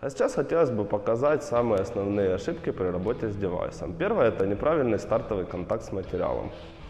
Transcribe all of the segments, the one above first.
А сейчас хотелось бы показать самые основные ошибки при работе с девайсом. Первое – это неправильный стартовый контакт с материалом.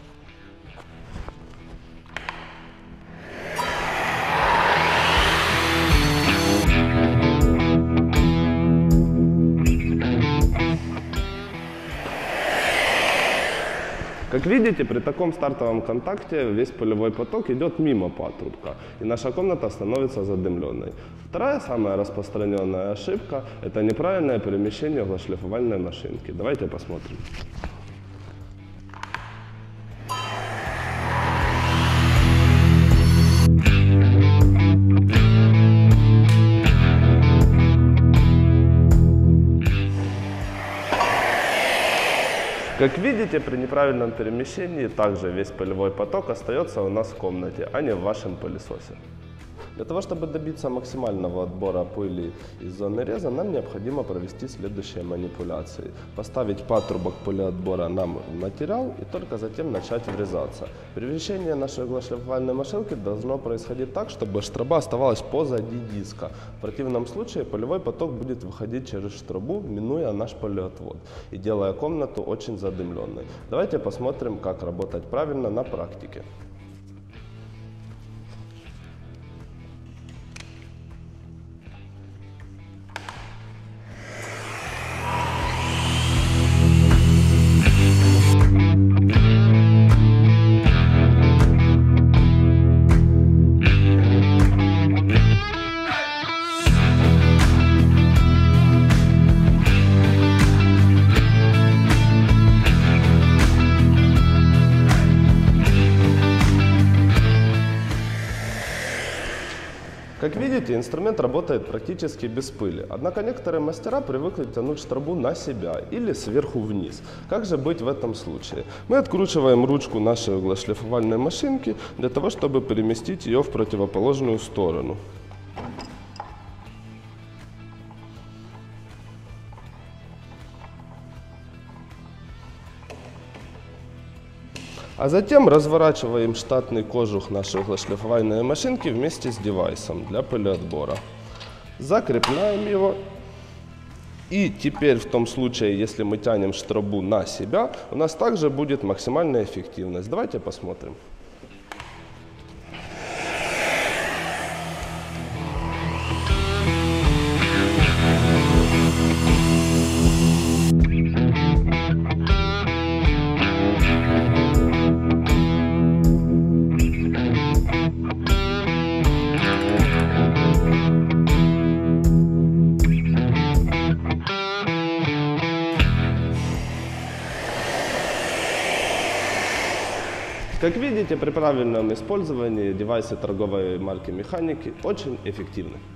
Как видите, при таком стартовом контакте весь пылевой поток идет мимо патрубка, и наша комната становится задымленной. Вторая самая распространенная ошибка – это неправильное перемещение углошлифовальной машинки. Давайте посмотрим. Как видите, при неправильном перемещении также весь пылевой поток остается у нас в комнате, а не в вашем пылесосе. Для того, чтобы добиться максимального отбора пыли из зоны реза, нам необходимо провести следующие манипуляции. Поставить патрубок пылеотбора на материал и только затем начать врезаться. Перемещение нашей углошлифовальной машинки должно происходить так, чтобы штроба оставалась позади диска. В противном случае пылевой поток будет выходить через штробу, минуя наш пылеотвод и делая комнату очень задымленной. Давайте посмотрим, как работать правильно на практике. Как видите, инструмент работает практически без пыли, однако некоторые мастера привыкли тянуть штробу на себя или сверху вниз. Как же быть в этом случае? Мы откручиваем ручку нашей углошлифовальной машинки для того, чтобы переместить ее в противоположную сторону. А затем разворачиваем штатный кожух нашей углошлифовальной машинки вместе с девайсом для пылеотбора. Закрепляем его. И теперь в том случае, если мы тянем штробу на себя, у нас также будет максимальная эффективность. Давайте посмотрим. Как видите, при правильном использовании девайсы торговой марки Механики очень эффективны.